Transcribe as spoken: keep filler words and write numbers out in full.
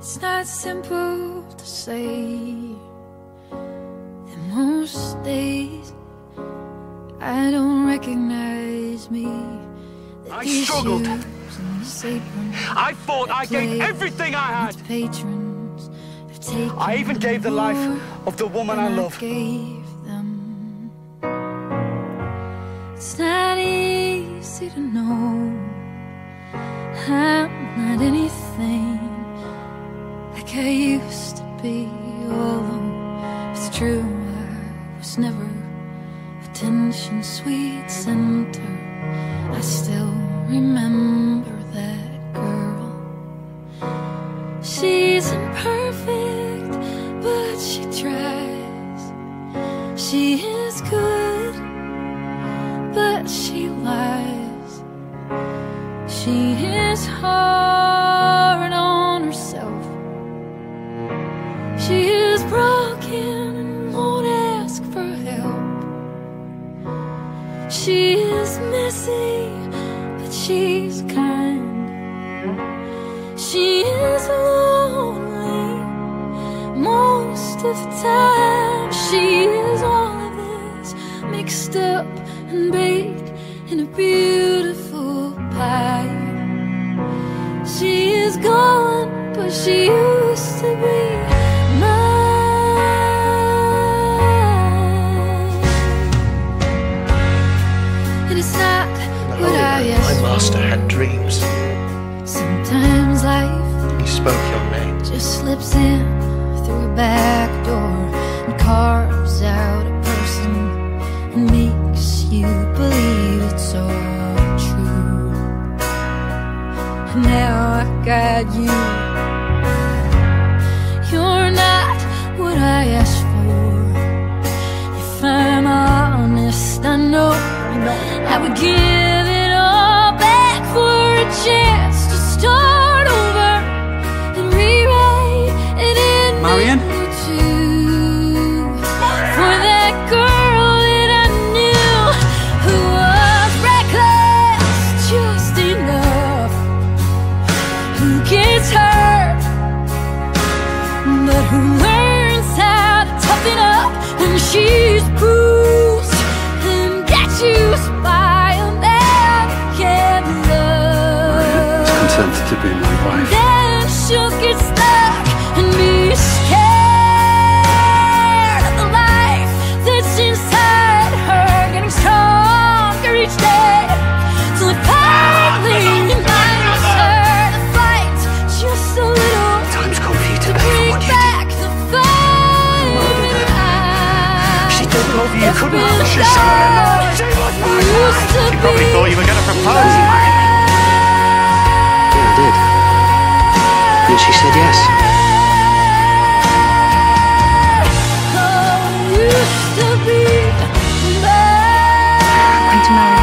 It's not simple to say that most days I don't recognize me. I struggled. I thought I gave everything I had. Patrons I even gave the life of the woman I love. Gave them. It's not easy to know I'm not anything like I used to be, although it's true I was never attention sweet center. I still remember that girl. She's imperfect, but she tries. She is good, but she lies. She is hard on herself. She is broken and won't ask for help. She is messy, but she's kind. She is lonely most of the time. She is all of this mixed up and baked in a beautiful pie. She is gone, but she used to be mine. And it's not what I asked. My master had dreams. Sometimes life, he spoke your name, just slips in through a back door and carves out a person and makes you believe it's all true. And now I got you. You're not what I asked for. If I'm honest, I know I would give it all back for a chance to start over and rewrite it in Marion? two. For that girl that I knew who was reckless just enough, who gets hurt but who learns how to toughen up when she's bruised and gets used by a man who can't love. consented to be my wife. Then she'll get stuck and be scared of the life that's inside her, getting stronger each day, till it finally reminds her to fight just a little. Time's come for you to pay for Bring what you back the fire. She didn't love you, you couldn't That's have. She been said lost. she was my Used wife. to She probably be thought you were going to propose. Yeah, I did. And she said yes. Oh, used to be mine. I'm going to marry